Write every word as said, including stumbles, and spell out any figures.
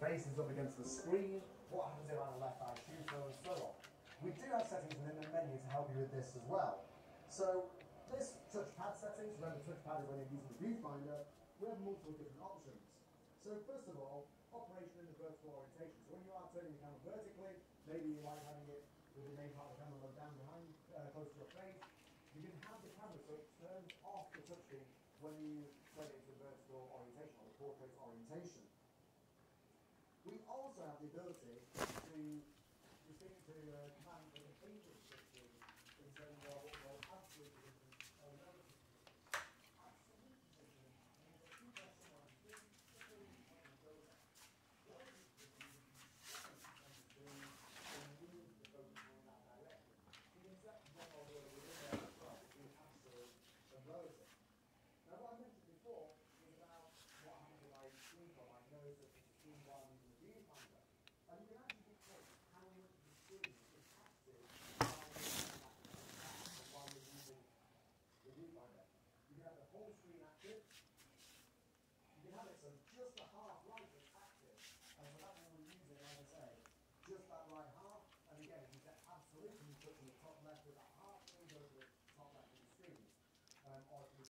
face is up against the screen, what happens if I'm a left eye shooter, and so on. We do have settings within the menu to help you with this as well. So this touchpad settings, remember touchpad is when you're using the viewfinder, we have multiple different options. So first of all, operation in the vertical orientation. So when you are turning the camera vertically, maybe you like having it with the main part of the camera low down behind, uh, close to your face, you can have the camera so it turns off the touchscreen when you turn it into the vertical orientation or the portrait orientation. We also have the ability to distinct to uh, command the English touchscreen in terms of what we call absolute position or relative position. Absolute position means that you press someone on the screen, just so you can go there. Relative position means you can set on the screen and move the focus in that direction. You can set one or the other within there as well between absolute and relative. Now what I mentioned before was about what happens if I blink or my nose that is seen while using the viewfinder. And you can actually dictate how much of the screen is active while you're using that or while you're using the viewfinder. You can have the whole screen active. You can have it so just the half right is active. And so that one we're using, like I say, just that right half. And again, if you set absolute and you touch on the top left with that half, then go to the top left of the screen. Um, or if you